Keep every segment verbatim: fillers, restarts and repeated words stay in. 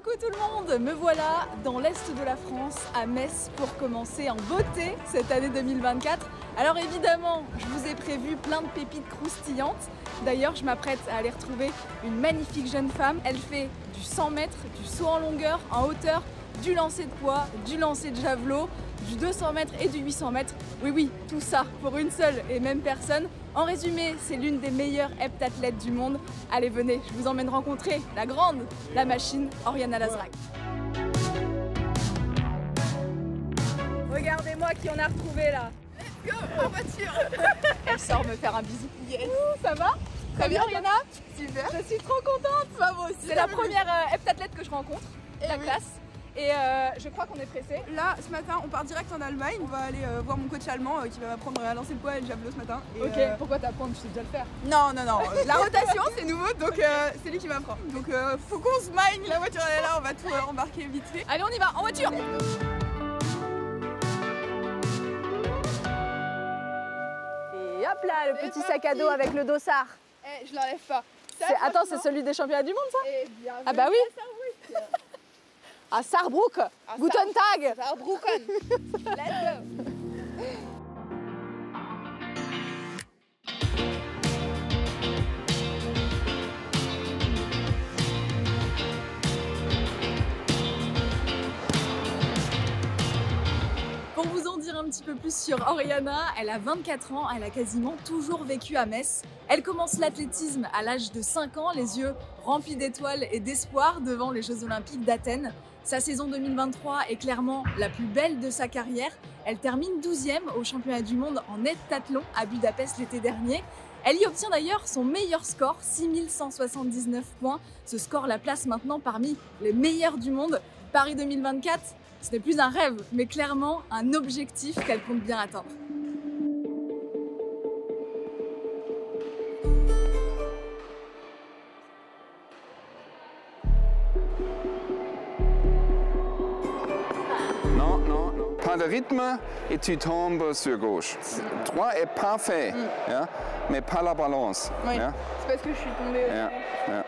Coucou tout le monde, me voilà dans l'Est de la France, à Metz, pour commencer en beauté cette année deux mille vingt-quatre. Alors évidemment, je vous ai prévu plein de pépites croustillantes. D'ailleurs, je m'apprête à aller retrouver une magnifique jeune femme. Elle fait du cent mètres, du saut en longueur, en hauteur, du lancer de poids, du lancer de javelot, du deux cents mètres et du huit cents mètres. Oui, oui, tout ça pour une seule et même personne. En résumé, c'est l'une des meilleures heptathlètes du monde. Allez, venez, je vous emmène rencontrer la grande, la machine, Oriana Lazdrag. Regardez-moi qui on a retrouvé là. Let's go en voiture. Elle sort me faire un bisou. Yes. Ouh, ça va? Très bien, Oriana. Super. Je suis trop contente. Bah, moi aussi. C'est la première euh, heptathlète que je rencontre, Et la oui. classe. Et euh, je crois qu'on est pressé. Là, ce matin, on part direct en Allemagne. On va aller euh, voir mon coach allemand euh, qui va m'apprendre à lancer le poids et le javelot ce matin. Et, Ok, euh, pourquoi t'apprendre? Tu sais déjà le faire. Non, non, non. La rotation, c'est nouveau, donc euh, c'est lui qui m'apprend. Donc, euh, faut qu'on se mine. La voiture, elle est là. On va tout euh, embarquer vite fait. Allez, on y va, en voiture. Et hop là, le C'est petit parti. sac à dos avec le dossard. Eh, je l'enlève pas. Ça, C'est- Attends, franchement, c'est celui des championnats du monde, ça? eh, bienvenue Ah bah oui. à Saarbrück. À Saarbrück. À Guten Tag. Saarbrücken. Let's go. Pour vous en dire un petit peu plus sur Oriana, elle a vingt-quatre ans, elle a quasiment toujours vécu à Metz. Elle commence l'athlétisme à l'âge de cinq ans, les yeux remplis d'étoiles et d'espoir devant les Jeux Olympiques d'Athènes. Sa saison deux mille vingt-trois est clairement la plus belle de sa carrière. Elle termine douzième au championnat du monde en heptathlon à Budapest l'été dernier. Elle y obtient d'ailleurs son meilleur score, six mille cent soixante-dix-neuf points. Ce score la place maintenant parmi les meilleurs du monde. Paris deux mille vingt-quatre, ce n'est plus un rêve, mais clairement un objectif qu'elle compte bien atteindre. Non, non, non. Pas de rythme et tu tombes sur gauche. trois est parfait, hein, mais pas la balance. Oui. hein. C'est parce que je suis tombée. Ja, ja.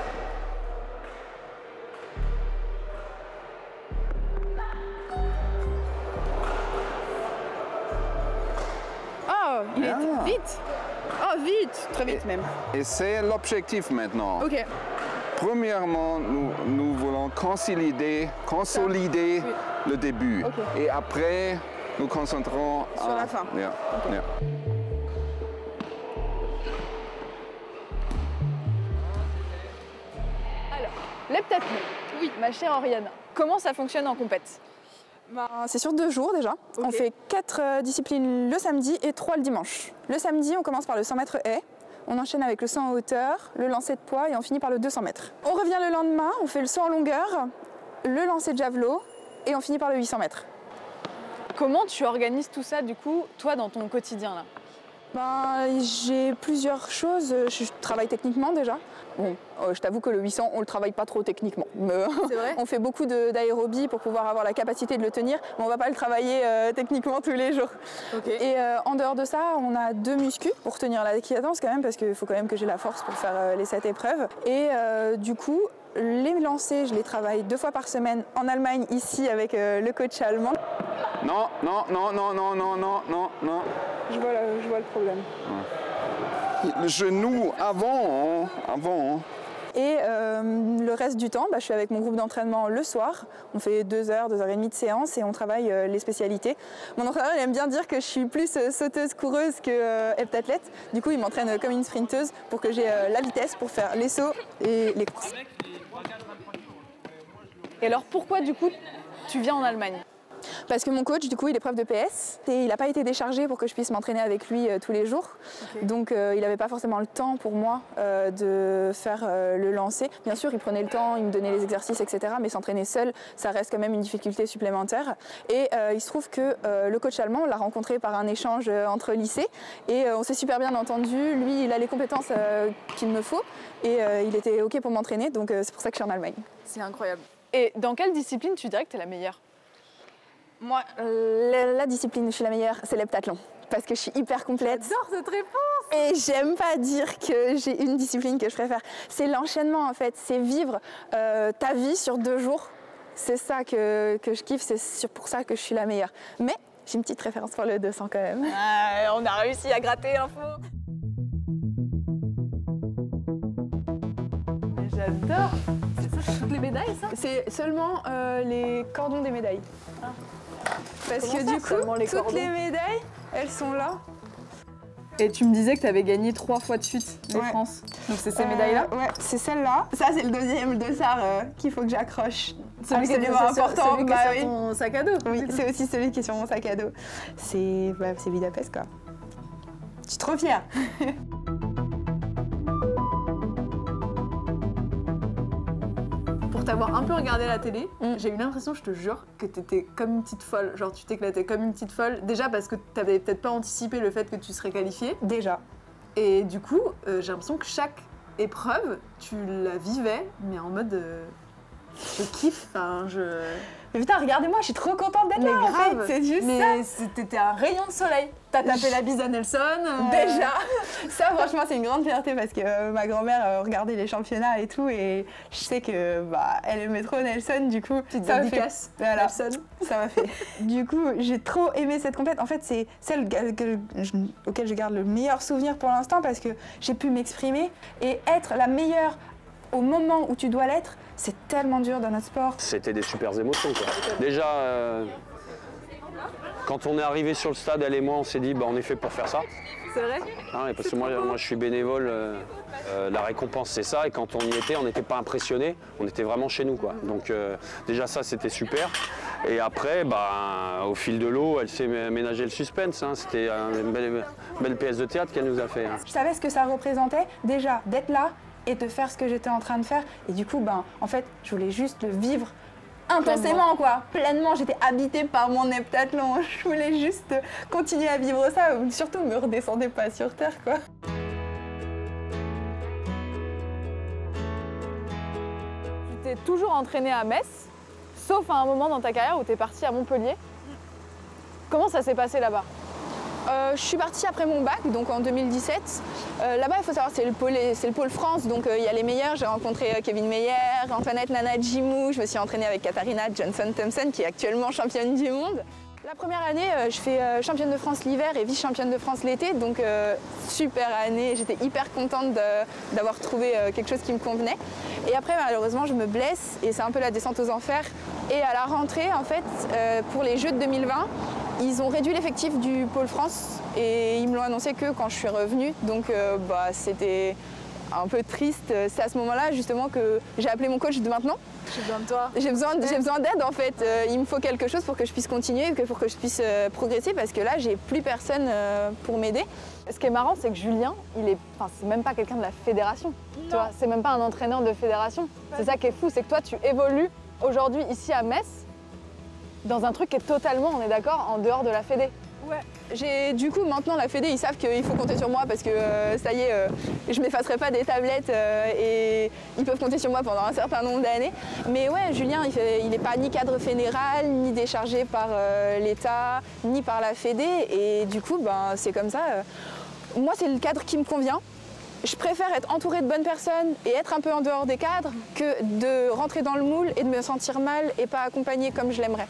Oh, il Ah. est vite. Oh, vite. Très vite même. Et c'est l'objectif maintenant. Ok. Premièrement, nous, nous voulons consolider, consolider Oui. le début. Ok. Et après, nous concentrons Sur à- la fin. Ja, Ok. ja. Alors, l'heptathlon. Oui, ma chère Oriana. Comment ça fonctionne en compète? Ben, c'est sur deux jours déjà. Ok. On fait quatre euh, disciplines le samedi et trois le dimanche. Le samedi, on commence par le cent mètres haies. On enchaîne avec le saut en hauteur, le lancer de poids et on finit par le deux cents mètres. On revient le lendemain, on fait le saut en longueur, le lancer de javelot et on finit par le huit cents mètres. Comment tu organises tout ça, du coup, toi, dans ton quotidien, là? Ben, j'ai plusieurs choses. Je travaille techniquement déjà. Bon, euh, je t'avoue que le huit cents, on le travaille pas trop techniquement. Mais, C'est vrai? on fait beaucoup de- d'aérobie pour pouvoir avoir la capacité de le tenir, mais on va pas le travailler euh, techniquement tous les jours. Ok. Et euh, en dehors de ça, on a deux muscus pour tenir la cadence quand même, parce qu'il faut quand même que j'ai la force pour faire euh, les sept épreuves. Et euh, du coup, les lancers, je les travaille deux fois par semaine en Allemagne, ici avec euh, le coach allemand. Non, non, non, non, non, non, non, non, non. Je vois, le- je vois le problème. Le genou avant, hein, avant. hein. Et euh, le reste du temps, bah, je suis avec mon groupe d'entraînement le soir. On fait deux heures, deux heures et demie de séance et on travaille euh, les spécialités. Mon entraîneur il aime bien dire que je suis plus euh, sauteuse coureuse que euh, heptathlète. Du coup, il m'entraîne euh, comme une sprinteuse pour que j'ai euh, la vitesse pour faire les sauts et les courses. Et alors, pourquoi, du coup, tu viens en Allemagne? Parce que mon coach, du coup, il est prof de P S et il n'a pas été déchargé pour que je puisse m'entraîner avec lui euh, tous les jours. Ok. Donc, euh, il n'avait pas forcément le temps pour moi euh, de faire euh, le lancer. Bien sûr, il prenait le temps, il me donnait les exercices, et cetera. Mais s'entraîner seul, ça reste quand même une difficulté supplémentaire. Et euh, il se trouve que euh, le coach allemand, on l'a rencontré par un échange euh, entre lycées et euh, on s'est super bien entendu. Lui, il a les compétences euh, qu'il me faut et euh, il était OK pour m'entraîner. Donc, euh, c'est pour ça que je suis en Allemagne. C'est incroyable. Et dans quelle discipline tu dirais que tu es la meilleure? Moi, euh, la, la discipline où je suis la meilleure, c'est l'heptathlon. Parce que je suis hyper complète. J'adore cette réponse. Et j'aime pas dire que j'ai une discipline que je préfère. C'est l'enchaînement en fait, c'est vivre euh, ta vie sur deux jours. C'est ça que, que je kiffe, c'est pour ça que je suis la meilleure. Mais j'ai une petite préférence pour le deux cents quand même. Ah, on a réussi à gratter l'info. J'adore. C'est ça, toutes les médailles, ça? C'est seulement euh, les cordons des médailles. Ah. Parce Comment que ça, du coup, les toutes cordons les médailles, elles sont là. Et tu me disais que tu avais gagné trois fois de suite les ouais. France. Donc c'est ces euh, médailles-là? Ouais, c'est celle-là. Ça, c'est le deuxième dossard euh, qu'il faut que j'accroche. Celui qui est important. Celui bah, qui est oui. sur ton sac à dos. Oui, c'est aussi celui qui est sur mon sac à dos. C'est bah, Budapest, quoi. Je suis trop fière. Pour t'avoir un peu regardé la télé, mm. j'ai eu l'impression, je te jure, que t'étais comme une petite folle. Genre tu t'éclatais comme une petite folle. Déjà parce que t'avais peut-être pas anticipé le fait que tu serais qualifiée. Déjà. Et du coup, euh, j'ai l'impression que chaque épreuve, tu la vivais, mais en mode... Euh, je kiffe, enfin je... Mais putain, regardez-moi, je suis trop contente d'être là, en fait. C'est juste mais ça. T'étais un rayon de soleil. T'as tapé la bise à Nelson. Euh... Déjà. Ça, franchement, c'est une grande fierté parce que euh, ma grand-mère euh, regardait les championnats et tout, et je sais que bah, elle aimait trop Nelson, du coup. Petite ça dédicace, fait... voilà. Nelson. Ça m'a fait. Du coup, j'ai trop aimé cette compète. En fait, c'est celle que je, auquel je garde le meilleur souvenir pour l'instant parce que j'ai pu m'exprimer et être la meilleure au moment où tu dois l'être. C'est tellement dur dans notre sport. C'était des super émotions, quoi. Déjà, euh, quand on est arrivé sur le stade, elle et moi, on s'est dit, bah, on est fait pour faire ça. C'est vrai? Ah, parce que moi, moi, je suis bénévole. Euh, euh, la récompense, c'est ça. Et quand on y était, on n'était pas impressionnés. On était vraiment chez nous, quoi. Donc, euh, déjà, ça, c'était super. Et après, bah, au fil de l'eau, elle s'est ménagé le suspense. Hein. C'était une belle, belle pièce de théâtre qu'elle nous a fait. Hein. Je savais ce que ça représentait, déjà, d'être là et de faire ce que j'étais en train de faire. Et du coup, ben, en fait, je voulais juste le vivre intensément, quoi. Pleinement, j'étais habitée par mon heptathlon. Je voulais juste continuer à vivre ça. Surtout, me redescendez pas sur Terre, quoi. Tu t'es toujours entraînée à Metz, sauf à un moment dans ta carrière où tu es partie à Montpellier. Comment ça s'est passé là-bas? Euh, je suis partie après mon bac, donc en deux mille dix-sept. Euh, Là-bas, il faut savoir, c'est le pôle, c'est le pôle France, donc il euh, y a les meilleurs. J'ai rencontré euh, Kevin Meyer, Antoinette Nana Jimou. Je me suis entraînée avec Katharina Johnson-Thompson, qui est actuellement championne du monde. La première année, euh, je fais euh, championne de France l'hiver et vice-championne de France l'été, donc euh, super année. J'étais hyper contente d'avoir trouvé euh, quelque chose qui me convenait. Et après, malheureusement, je me blesse et c'est un peu la descente aux enfers. Et à la rentrée, en fait, euh, pour les Jeux de deux mille vingt, ils ont réduit l'effectif du pôle France et ils me l'ont annoncé que quand je suis revenue. Donc euh, bah, c'était un peu triste. C'est à ce moment-là justement que j'ai appelé mon coach de maintenant. J'ai besoin de toi. J'ai besoin, j'ai besoin d'aide en fait. Euh, il me faut quelque chose pour que je puisse continuer, pour que je puisse euh, progresser parce que là j'ai plus personne euh, pour m'aider. Ce qui est marrant, c'est que Julien, il est, enfin, c'est même pas quelqu'un de la fédération. Tu vois, c'est même pas un entraîneur de fédération. C'est ça qui est fou, c'est que toi tu évolues aujourd'hui ici à Metz dans un truc qui est totalement, on est d'accord, en dehors de la fédé. Ouais. J'ai du coup maintenant la fédé, ils savent qu'il faut compter sur moi parce que euh, ça y est, euh, je m'effacerai pas des tablettes euh, et ils peuvent compter sur moi pendant un certain nombre d'années. Mais ouais, Julien, il n'est pas ni cadre fédéral, ni déchargé par euh, l'État, ni par la fédé. Et du coup, ben, c'est comme ça. Euh, moi, c'est le cadre qui me convient. Je préfère être entourée de bonnes personnes et être un peu en dehors des cadres que de rentrer dans le moule et de me sentir mal et pas accompagnée comme je l'aimerais.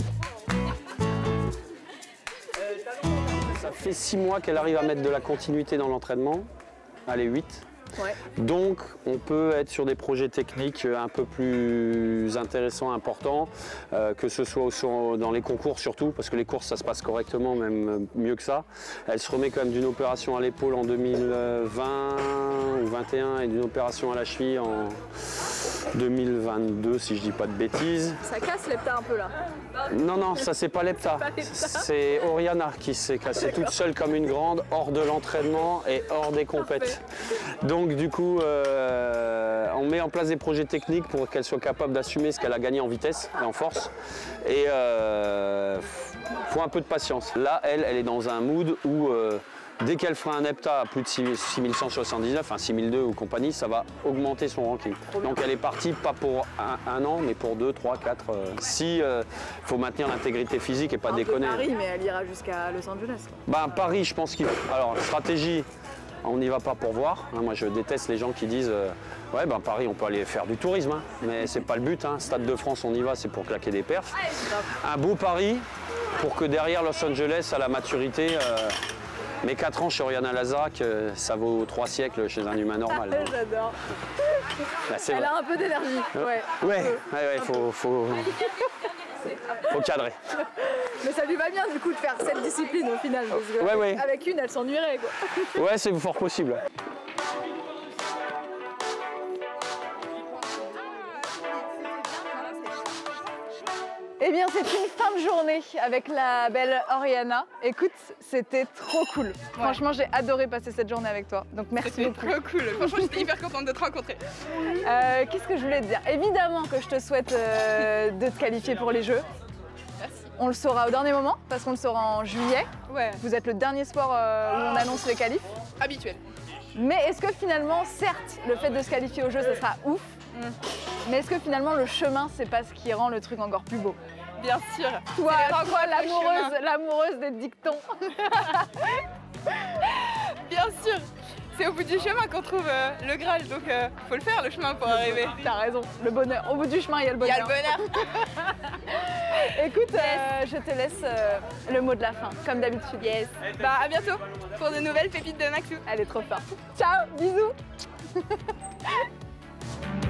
Ça fait six mois qu'elle arrive à mettre de la continuité dans l'entraînement. Allez, huit. Ouais. Donc, on peut être sur des projets techniques un peu plus intéressants, importants, euh, que ce soit au, dans les concours surtout, parce que les courses, ça se passe correctement, même mieux que ça. Elle se remet quand même d'une opération à l'épaule en deux mille vingt ou vingt et un et d'une opération à la cheville en deux mille vingt-deux, si je dis pas de bêtises. Ça casse l'hepta un peu là. Non, non, ça c'est pas l'hepta. C'est Oriana qui s'est cassée toute seule comme une grande, hors de l'entraînement et hors des compètes. Donc du coup, euh, on met en place des projets techniques pour qu'elle soit capable d'assumer ce qu'elle a gagné en vitesse et en force. Et euh, faut un peu de patience. Là, elle, elle est dans un mood où euh, dès qu'elle fera un hepta à plus de six mille cent soixante-dix-neuf, enfin six mille deux ou compagnie, ça va augmenter son ranking. Donc elle est partie pas pour un, un an, mais pour deux, trois, quatre. Euh, si il euh, faut maintenir l'intégrité physique et pas un déconner. Peu Paris, mais elle ira jusqu'à Los Angeles. Quoi. Ben, Paris, je pense qu'il faut. Alors, stratégie, on n'y va pas pour voir. Moi, je déteste les gens qui disent euh, ouais, ben Paris, on peut aller faire du tourisme, hein. Mais c'est pas le but. Hein. Stade de France, on y va, c'est pour claquer des perfs. Un beau Paris pour que derrière Los Angeles, à la maturité, euh, mes quatre ans chez Oriana Lazarac, euh, ça vaut trois siècles chez un humain normal. J'adore. Bah, Elle vrai. a un peu d'énergie. Ouais. Ouais, ouais, ouais, faut, faut, faut cadrer. Mais ça lui va bien du coup de faire cette discipline au final. Parce que Ouais, avec, ouais. avec une, elle s'ennuierait quoi. Ouais, c'est fort possible. Eh bien, c'est une fin de journée avec la belle Oriana. Écoute, c'était trop cool. Ouais. Franchement, j'ai adoré passer cette journée avec toi. Donc, merci beaucoup. C'était trop cool. Franchement, j'étais hyper contente de te rencontrer. Euh, Qu'est-ce que je voulais te dire? Évidemment que je te souhaite euh, de te qualifier pour les Jeux. Merci. On le saura au dernier moment, parce qu'on le saura en juillet. Ouais. Vous êtes le dernier sport euh, où on annonce les qualifs. Habituel. Mais est-ce que finalement, certes, le fait de se qualifier aux Jeux, ça sera ouf. Mm. Mais est-ce que finalement, le chemin, c'est pas ce qui rend le truc encore plus beau? Bien sûr. Toi, toi l'amoureuse, l'amoureuse des dictons. Bien sûr. C'est au bout du chemin qu'on trouve euh, le Graal, donc euh, faut le faire le chemin pour arriver. T'as raison, le bonheur. Au bout du chemin, il y a le bonheur. Il y a le bonheur. Écoute, euh, je te laisse euh, le mot de la fin, comme d'habitude. Yes. Bah à bientôt pour de nouvelles pépites de Maxou. Elle est trop forte. Ciao, bisous.